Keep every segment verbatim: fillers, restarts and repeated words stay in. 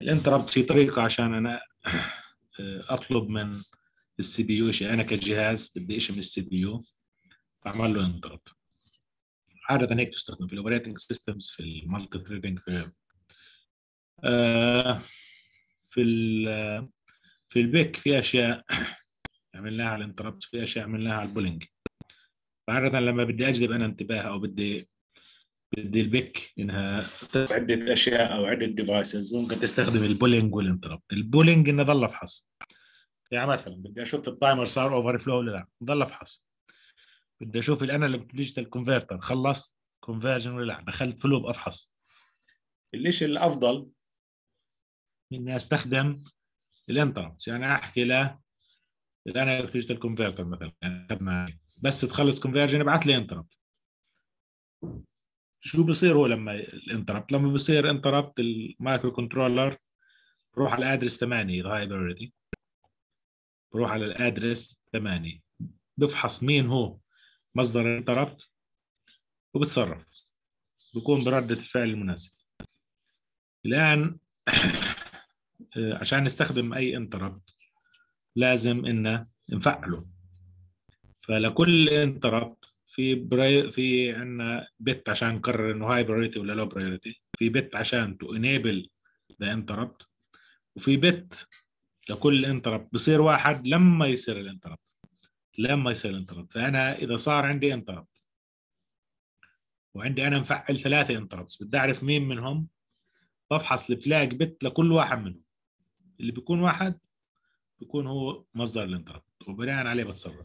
الانتربت في طريقة عشان أنا أطلب من السي بي يو شيء. أنا كجهاز بدي شيء من السي بي يو، بعمل له انتربت. عادة هيك تستخدم في الاوبريتنج سيستمز، في المالتي ثريدنج، في آه في ال في البيك في أشياء عملناها على الانتربت، في أشياء عملناها على البولينج. فعادة لما بدي أجذب أنا انتباه أو بدي بدي البيك إنها تس عدة أشياء أو عدة ديفايسز، ممكن تستخدم البولينج والانتربت. البولينج إنه ضل أفحص، يعني مثلا بدي اشوف التايمر صار اوفر فلو ولا لا، ضل افحص. بدي اشوف الانالوج ديجيتال كونفرتر خلص كونفرجن ولا لا، دخلت فلوب افحص. الشيء الافضل اني استخدم الانتربتس، يعني احكي له الانالوج ديجيتال كونفرتر مثلا، يعني بس تخلص كونفرجن ابعث لي انتربت. شو بصير هو لما الانتربت لما بصير انتربت المايكرو كنترولر بروح على الادرس ثمانية هاي برايورتي، بروح على الادرس ثمانية، بفحص مين هو مصدر الانتربت وبتصرف، بيكون بردة الفعل المناسب. الآن عشان نستخدم أي انتربت لازم إن نفعله. فلكل انتربت في براي في عندنا بت عشان نقرر إنه هاي برايورتي ولا لو برايورتي، في بت عشان تو انيبل ذا انتربت، وفي بت لكل انتربت بصير واحد لما يصير الانتربت لما يصير الانتربت. فأنا إذا صار عندي انتربت وعندي أنا مفعل ثلاثة انتربتس، بدي أعرف مين منهم، بفحص الفلاج بت لكل واحد منهم. اللي بيكون واحد بيكون هو مصدر الانتربت، وبناء عليه بتصرف.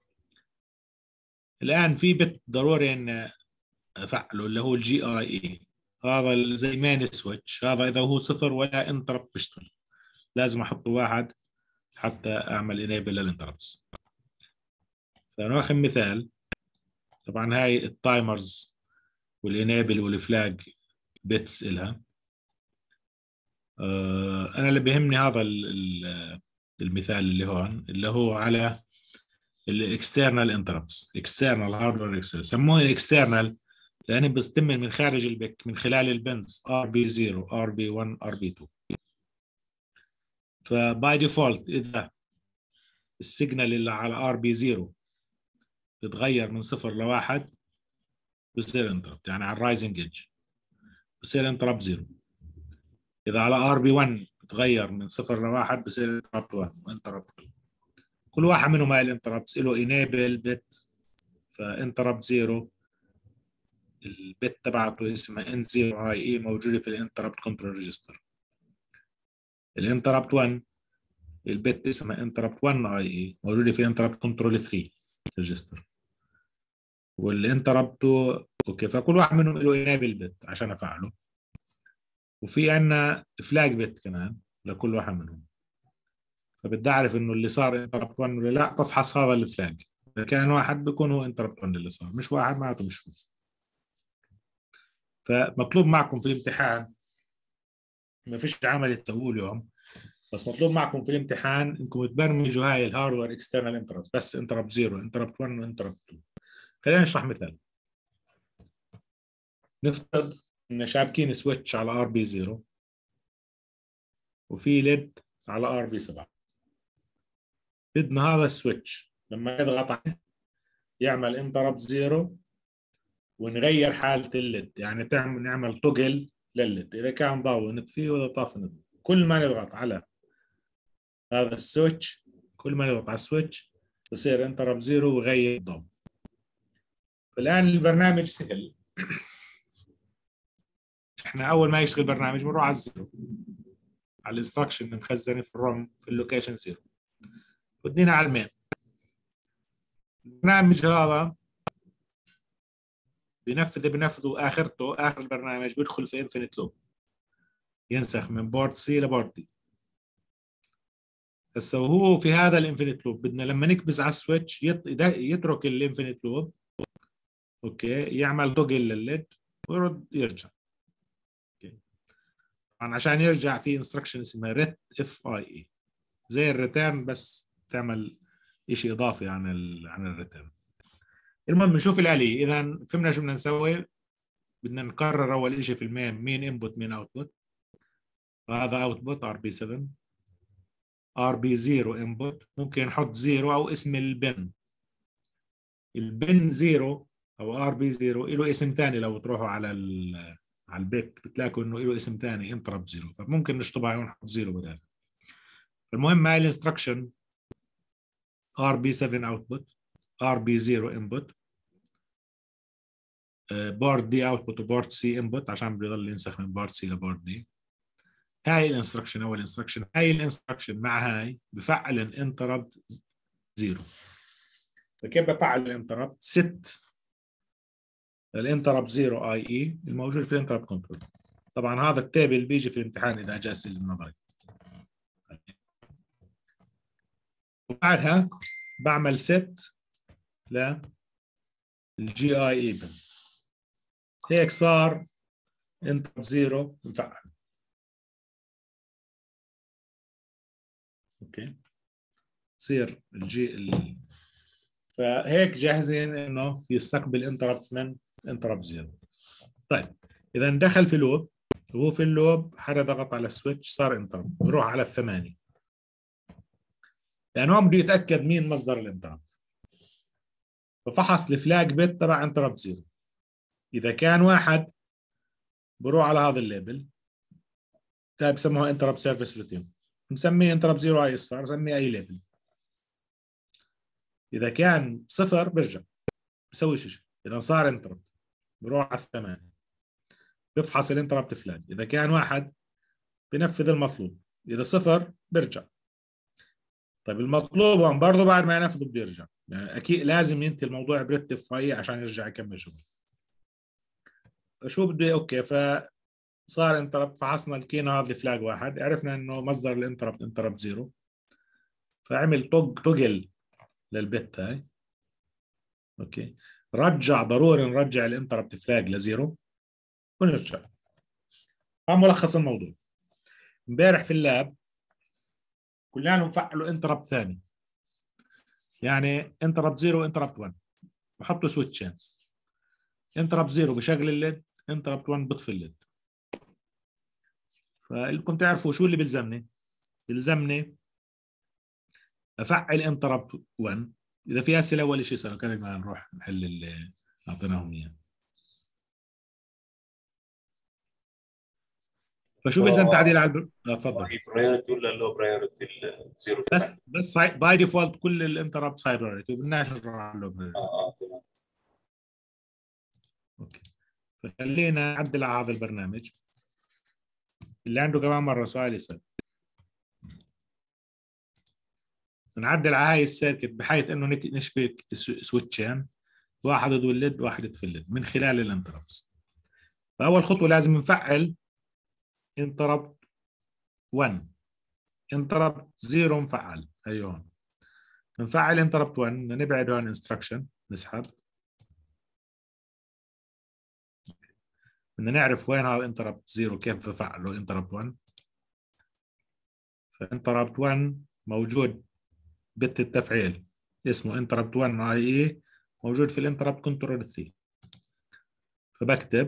الآن في بت ضروري إن أفعله اللي هو الجي اي اي، هذا زي مان سويتش، هذا إذا هو صفر ولا انتربت بيشتغل، لازم أحط واحد حتى أعمل انيبل للانتربتس. فناخذ مثال، طبعا هاي التايمرز والانيبل والفلاج بيتس إلها. آه أنا اللي بيهمني هذا المثال اللي هون، اللي هو على الاكسترنال انتربتس، اكسترنال هاردوير، سموه الاكسترنال لانه بيستمر من خارج البك من خلال البنز ار بي صفر ار بي واحد ار بي اثنين. فباي ديفولت اذا السيجنال اللي على ار بي صفر بتتغير من صفر لواحد بصير انتربت، يعني على الرايزنج ايدج بصير انتربت صفر. اذا على ار بي واحد بتغير من صفر لواحد بصير انتربت واحد وانتربت. كل واحد منهم هاي الانتربتس له انيبل بت، فانتربت صفر البت تبعته اسمها ان صفر اي اي موجوده في الانتربت كنترول ريجستر. الانتربت واحد البت اسمها انتربت واحد اي اي موجوده في انتربت كنترول ثلاثة ريجستر. والانتربت اوكي، فكل واحد منهم له انابل بت عشان افعله، وفي عندنا فلاج بت كمان لكل واحد منهم. فبدي اعرف انه اللي صار انتربت واحد ولا لا، بفحص هذا الفلاج، اذا كان واحد بيكون هو انتربت واحد اللي صار، مش واحد معناته مش هو. فمطلوب معكم في الامتحان، ما فيش عمل تسووه اليوم، بس مطلوب معكم في الامتحان انكم تبرمجوا هاي الهاردوير اكسترنال انتربت، بس انتربت صفر انتربت واحد وانتربت اثنين. خلينا نشرح مثال. نفترض ان شابكين سويتش على ار بي صفر وفي ليد على ار بي سبعة. بدنا هذا السويتش لما يضغط عليه يعمل انتربت صفر ونغير حالة الليد، يعني تعمل نعمل توجل للليد، اذا كان ضوء نطفيه واذا طاف نطفيه. كل ما نضغط على هذا السويتش كل ما نضغط على السويتش بصير انتربت صفر ويغير الضوء. فالآن البرنامج سهل. احنا اول ما يشتغل برنامج بنروح على الزيرو، على الانستركشن المخزنه في الروم في اللوكيشن زيرو، ودينا على المين. البرنامج هذا بينفذ بينفذ واخرته اخر البرنامج بيدخل في انفينيت لوب، ينسخ من بورد سي لبورد دي. هسه وهو في هذا الانفينيت لوب بدنا لما نكبس على السويتش يترك الانفينيت لوب، اوكي، يعمل توجل للليد ويرد يرجع. اوكي، طبعا عشان يرجع في انستركشن اسمها ريت اف اي اي، زي الريتيرن بس تعمل شيء اضافي عن ال عن الريتيرن. المهم نشوف الآلية. اذا فهمنا شو بدنا نسوي، بدنا نقرر اول شيء في المين مين انبوت مين اوتبوت. هذا اوتبوت ار بي سبعة. ار بي صفر انبوت، ممكن نحط صفر او اسم البن. البن صفر او ار بي صفر له اسم ثاني، لو تروحوا على على البيك بتلاقوا انه له اسم ثاني انتربت صفر، فممكن نشطبها ونحط صفر بدال. المهم هاي الانستركشن ار بي سبعة اوتبوت، ار بي صفر انبوت، بورد دي اوتبوت وبورد سي انبوت عشان بيضل ينسخ من بورد سي لبورد دي. هاي الانستركشن اول انستركشن، هاي الانستركشن مع هاي بفعل الانتربت زيرو. فكيف بفعل الانتربت؟ ست الانتربت زيرو اي اي الموجود في الانتربت كنترول. طبعا هذا التيبل بيجي في الامتحان اذا جاء السجل النظري. وبعدها بعمل ست للجي اي اي بن، هيك صار انتربت زيرو مفعل. اوكي صير الجي ال... فهيك جاهزين انه يستقبل انتربت من انتربت زيرو. طيب اذا دخل في لوب، وهو في اللوب حدا ضغط على السويتش صار انتربت، بروح على الثمانية لانه هون بده يتاكد مين مصدر الانتربت. ففحص الفلاج بيت تبع انتربت زيرو، اذا كان واحد بروح على هذا الليبل، طيب بسموها انتربت سيرفيس روتين، نسميه انتربت زيرو اي اس ار، نسميه اي ليبل. اذا كان صفر برجع بسوي شيء. اذا صار انتربت بروح على الثمانية، بفحص الانتربت فلاج، اذا كان واحد بنفذ المطلوب، اذا صفر برجع. طيب المطلوب هون برضه بعد ما ينفذ بده يرجع، يعني اكيد لازم ينتهي الموضوع برتب فاي عشان يرجع يكمل شغل. فشو بده؟ اوكي فصار انتربت، فحصنا لقينا هذا فلاج واحد، عرفنا انه مصدر الانتربت انتربت زيرو، فعمل طق طقل للبت هاي. اوكي رجع، ضروري نرجع الانتربت فلاج لزيرو ونرجع. هذا ملخص الموضوع. امبارح في اللاب كلنا فعلوا انتربت ثاني، يعني انتربت زيرو وانتربت واحد، بحطوا سويتشين. انتربت زيرو بشغل الليد، انتربت واحد بطفي الليد. فالكم تعرفوا شو اللي بيلزمني؟ بيلزمني افعل انتربت واحد. اذا في اسئله اول شيء اسالوا قبل ما نروح نحل اللي اعطيناهم اياه. فشو بيلزم تعديل على الب... لا تفضل. هاي برايورتي ولا لو برايورتي الزيرو فلاج؟ بس بس باي ديفولت كل الانتربتس هاي برايورتي، وبدناش نروح على اللو برايورتي. اه اه تمام. اوكي فخلينا نعدل على هذا البرنامج. اللي عنده كمان مره سؤال يسال. نعدل على هاي السيركت بحيث انه نشبك سويتشين، واحد يضوي الليد واحد يطفي الليد من خلال الانتربتس. فاول خطوه لازم نفعل انتربت واحد، انتربت صفر مفعل هي هون. نفعل انتربت واحد، نبعد هون انستركشن، نسحب. بدنا نعرف وين هذا انتربت صفر كيف بفعله انتربت واحد. فانتربت واحد موجود بت التفعيل اسمه انتربت واحد اي اي، موجود في الانتربت كنترول ثلاثة. فبكتب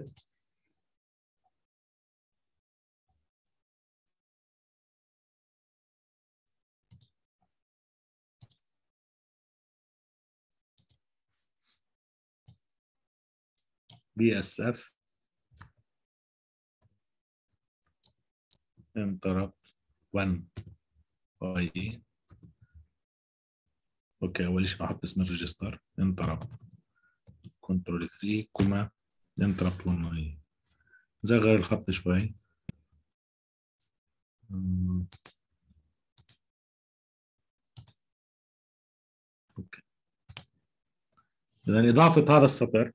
بي اس اف انتربت واحد اي اي. اوكي اول شيء بحط اسم الريجستر انتربت كنترول ثلاثة كوما انتربت واحد اي اي. نصغر الخط شوي. اوكي اذا اضافه هذا السطر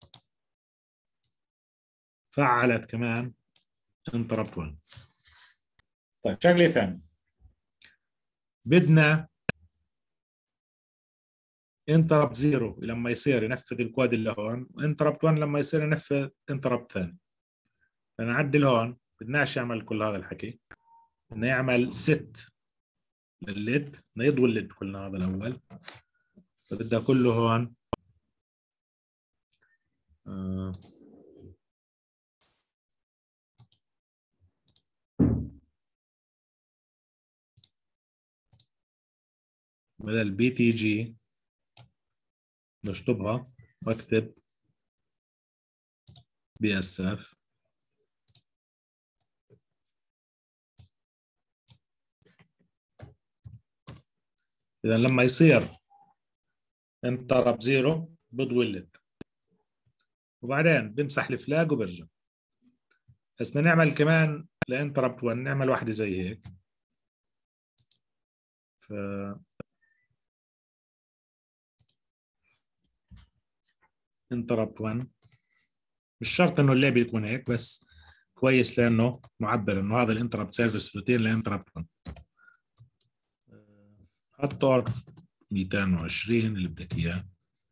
فعلت كمان انتربت واحد. طيب شغله ثانيه، بدنا انتربت زيرو لما يصير ينفذ الكود اللي هون، وانتربت واحد لما يصير ينفذ انتربت ثاني. فنعدل هون، بدناش يعمل كل هذا الحكي، بدنا يعمل ست للليد، بدنا يضوي الليد كلنا هذا الاول. فبدها كله هون آه. بدل بي تي جي بشطبها واكتب بي اس اف. اذا لما يصير انترب زيرو بتولد، وبعدين بمسح الفلاج وبرجع. بس بدنا نعمل كمان لانتربت واحد، نعمل واحدة زي هيك. ف انتربت واحد مش شرط انه اللعبة يكون هيك، بس كويس لانه معبر انه هذا الانتربت سيرفيس روتين لانتربت واحد. حطوا مئتين وعشرين اللي بدك اياه،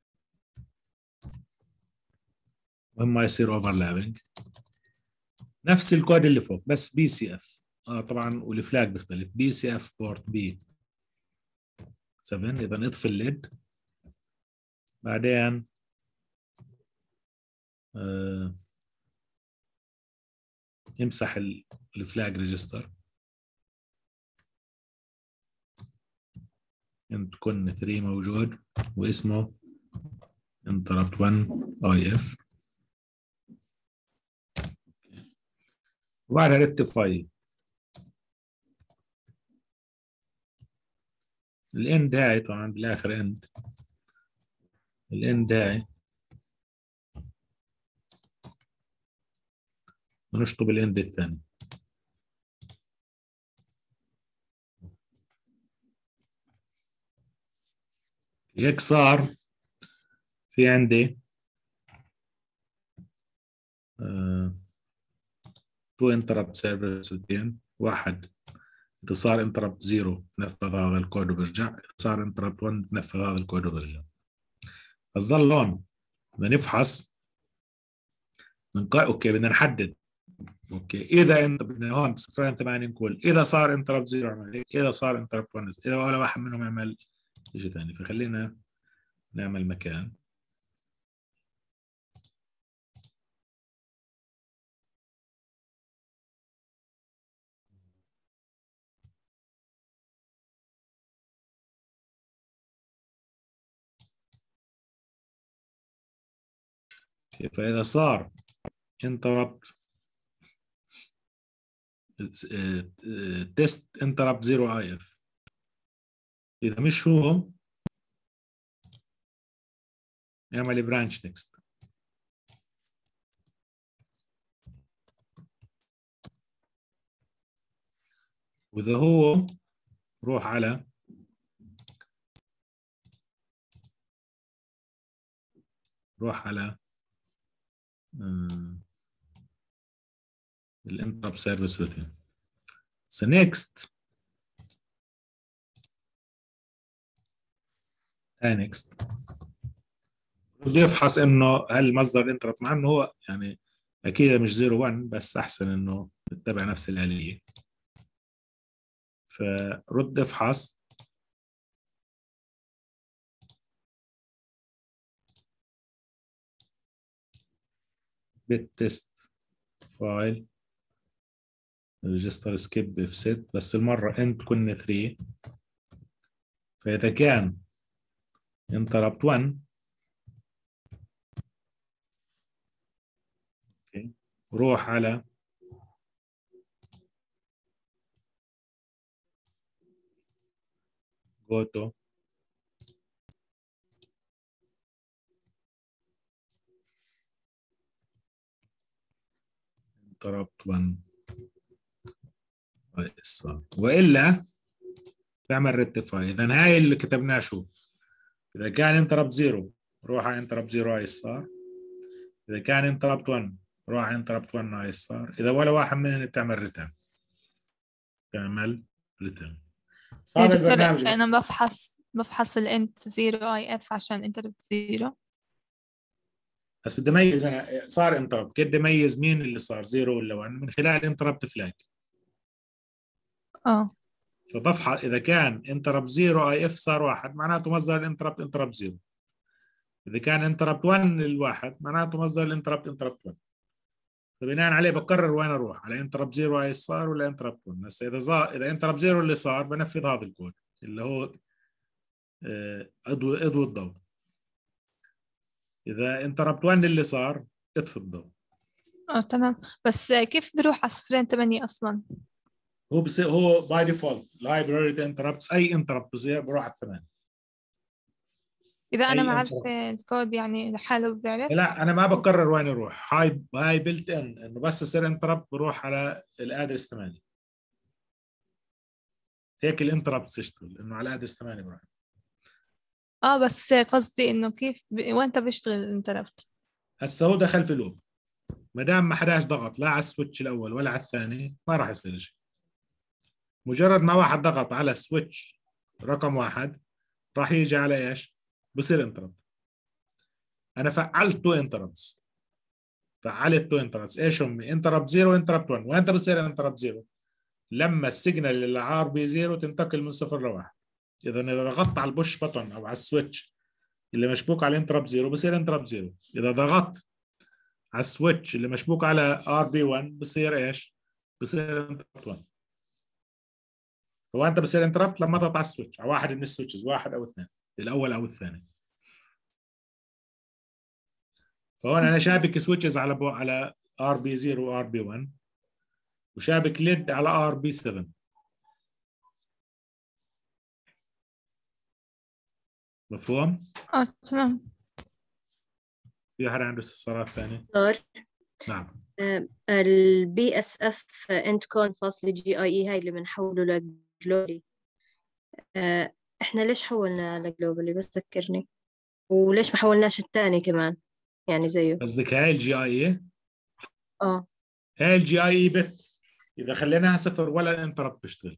وهم ما يصير اوفرلابنج. نفس الكود اللي فوق بس بي سي اف. اه طبعا والفلاج بيختلف، بي سي اف بورت بي سبعة. اذا اطفي الليد، بعدين آه امسح الفلاج ريجستر. انت كن ثلاثة موجود واسمه انتربت واحد اي اف، وبعدها ريكتيفاي. الاند هاي طبعا بالاخر اند، الاند هاي ونشطب الاند الثاني. هيك صار في عندي تو انتربت سيرفيس روتين. واحد اذا صار انتربت زيرو بنفذ هذا الكود وبرجع، اذا صار انتربت واحد بنفذ هذا الكود وبرجع. فظل هون بدنا نفحص من قا... اوكي بدنا نحدد. اوكي اذا انت بدنا هون صفرين ثمانية نقول اذا صار انتربت زيرو اعمل هيك، اذا صار انتربت واحد، اذا ولا واحد منهم يعمل شيء ثاني. فخلينا نعمل مكان. فاذا صار انتربت تيست انتربت زيرو اي اف، اذا مش هو نعمل برانش نيكست. واذا هو روح على روح على الانتربت سيرفيس روتين. So next next بده يفحص انه هل مصدر الانتربت، مع انه هو يعني اكيد مش زيرو واحد، بس احسن انه تتبع نفس الآلية. فرد افحص بالتست فايل ريجستر سكيب اف ست، بس المرة انت كنا ثلاثة. فاذا كان انتربت واحد روح على go to انتربت واحد والا تعمل ريكتيفاي. اذا هاي اللي كتبناه شو، اذا كان انتربت زيرو روح على انتربت زيرو اي صار، اذا كان انتربت واحد روح على انتربت واحد اي صار، اذا ولا واحد منهم بتعمل ريتيرن. تعمل ريتيرن. يا دكتور انا بفحص بفحص الانت زيرو اي اف عشان انتربت زيرو، بس بدي اميز انا صار انتربت، كيف بدي اميز مين اللي صار زيرو ولا واحد؟ من خلال انتربت فلاج. اه فبفحص اذا كان انتربت زيرو اي اف صار واحد، معناته مصدر الانتربت انتربت زيرو. اذا كان انتربت واحد للواحد معناته مصدر الانتربت انتربت واحد. فبناء عليه بقرر وين اروح، على انتربت زيرو اي صار ولا انتربت واحد. هسه اذا زا... اذا انتربت زيرو اللي صار بنفذ هذا الكود اللي هو اضوي اضوي الضوء. اذا انتربت واحد اللي صار اطفي الضوء. اه تمام، بس كيف بروح على صفرين ثمانية اصلا؟ هو بصير هو باي ديفولت لايبراري انتربتس، اي انتربت بصير بروح على الثمانية. اذا انا ما اي عارفه الكود يعني لحاله بيعرف؟ لا انا ما بقرر وين يروح، هاي هاي بلت ان انه بس يصير انتربت بروح على الادرس ثمانية. هيك الانتربت تشتغل انه على ادرس ثمانية بروح. اه بس قصدي انه كيف ب... وانت بيشتغل الانتربت؟ هسه هو دخل في لوب، ما دام ما حداش ضغط لا على السويتش الاول ولا على الثاني ما راح يصير شيء. مجرد ما واحد ضغط على السويتش رقم واحد راح يجي على ايش؟ بصير انتربت. انا فعلت تو انتربتس، فعلت تو انتربتس. ايش هم؟ انتربت زيرو انتربت واحد. وين بصير انتربت زيرو؟ لما السيجنال اللي ار بي زيرو تنتقل من صفر لواحد. اذا اذا ضغطت على البوش بطن او على السويتش اللي مشبوك على انتربت زيرو بصير انتربت زيرو. اذا ضغطت على السويتش اللي مشبوك على ار بي واحد بصير ايش؟ بصير انتربت واحد. هو انت بصير انتربت لما تضغط على السويتش على واحد من السويتشز، واحد او اثنين، الاول او الثاني. فهون انا شابك سويتشز على بو على ار بي زيرو وار بي واحد، وشابك ليد على ار بي سبعة. مفهوم؟ اه تمام. في حدا عنده استفسارات ثانية؟ دكتور، نعم. البي اس اف انت كون فاصل جي اي اي هاي اللي بنحوله لجلوبالي، احنا ليش حولنا لجلوبالي بس ذكرني، وليش ما حولناش الثاني كمان يعني زيه؟ قصدك هاي الجي اي اي؟ اه هاي الجي اي اي بت اذا خليناها صفر ولا انتربت بيشتغل.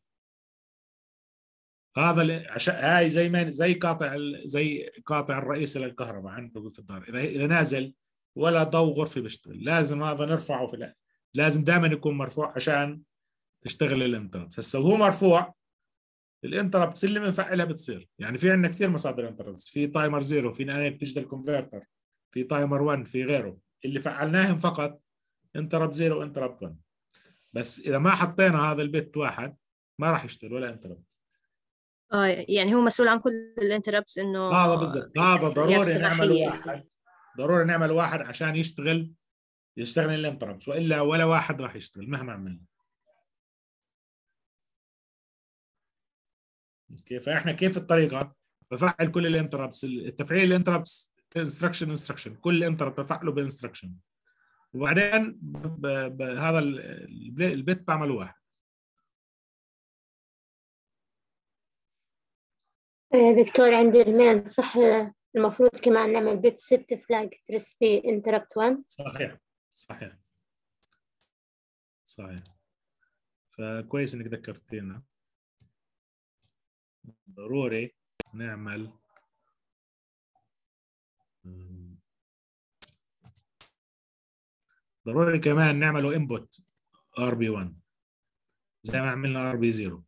هذا عشان هاي زي ما زي قاطع زي قاطع الرئيسي للكهرباء عنده في الدار، اذا اذا نازل ولا ضوء غرفي بيشتغل، لازم هذا نرفعه في الأ... لازم دائما يكون مرفوع عشان تشتغل الانتربت. هسه وهو مرفوع الانتربت اللي بنفعلها بتصير. يعني في عندنا كثير مصادر انتربت، في تايمر زيرو، في نايب ديجيتال كونفرتر، في تايمر واحد، في غيره اللي فعلناهم فقط انتربت زيرو وانتربت واحد. بس اذا ما حطينا هذا البت واحد ما راح يشتغل ولا انتربت. اه يعني هو مسؤول عن كل الانتربتس انه هذا بالضبط، هذا ضروري نعمل صلاحية. واحد، ضروري نعمل واحد عشان يشتغل يشتغل الانتربتس، والا ولا واحد راح يشتغل مهما عملنا. كيف احنا كيف الطريقه؟ بفعل كل الانتربتس، التفعيل الانتربتس انستركشن انستركشن، كل انتربت بفعله بانستركشن، وبعدين ب... ب... هذا البت بعمل واحد. دكتور عندي المين صح، المفروض كمان نعمل بيت ست فلاج ترس في انتربت واحد. صحيح صحيح صحيح. فكويس انك ذكرتينا، ضروري نعمل ضروري كمان نعمله انبوت ار بي واحد زي ما عملنا ار بي صفر.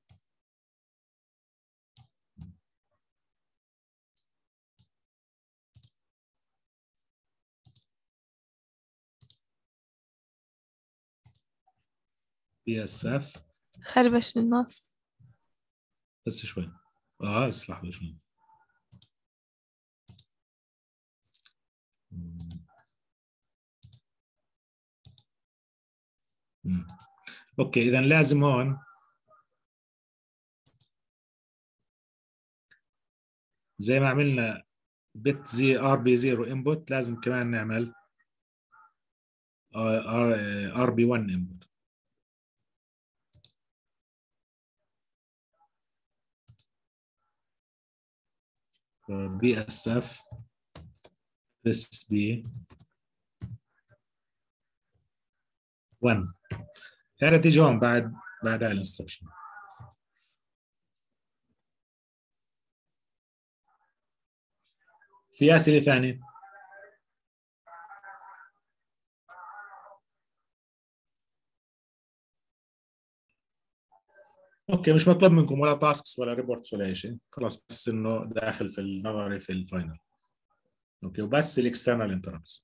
بي اس اف خربش بالنص بس شوي. اه بس لحظه شوي. مم. اوكي اذا لازم هون زي ما عملنا بت زي ار بي صفر انبوت لازم كمان نعمل ار بي واحد انبوت. بي اس اف اس بي واحد هذا تيجي هون بعد بعد هاي الانستركشن. في اسئله ثانيه؟ اوكي مش مطلوب منكم ولا تاسكس ولا ريبورتس ولا اي شيء، خلاص بس انه داخل في النظري في الفاينل. اوكي وبس الاكسترنال انتربتس.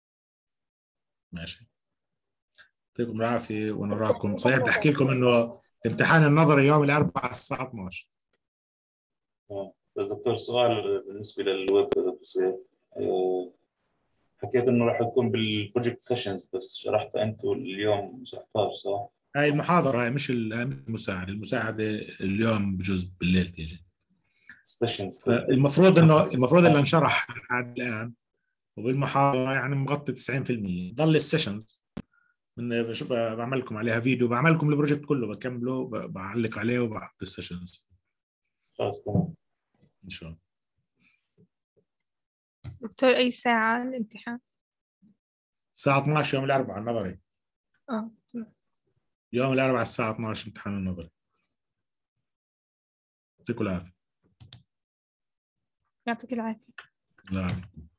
ماشي، يعطيكم العافيه ونراكم. صحيح بدي احكي لكم انه امتحان النظري يوم الاربعاء الساعه اثنعش. بس دكتور سؤال بالنسبة للويب دكتور، أه حكيت إنه راح يكون بالبروجكت سيشنز، بس شرحتها أنت اليوم ما شرحتهاش صح؟ هاي المحاضرة، هاي مش المساعدة، المساعدة اليوم بجوز بالليل تيجي. سيشنز المفروض إنه المفروض اللي انشرح لحد الآن وبالمحاضرة يعني مغطي تسعين بالمية. ضل السيشنز من بشوف بعمل لكم عليها فيديو، بعمل لكم البروجكت كله بكمله، بعلق عليه وبحط السيشنز. خلاص تمام إن شاء الله. دكتور أي ساعة الامتحان؟ الساعة اثناشر يوم الأربعاء النظري. اه يوم الأربعاء الساعة اثناشر امتحان النظري. يعطيكم العافية. يعطيك العافية. لا.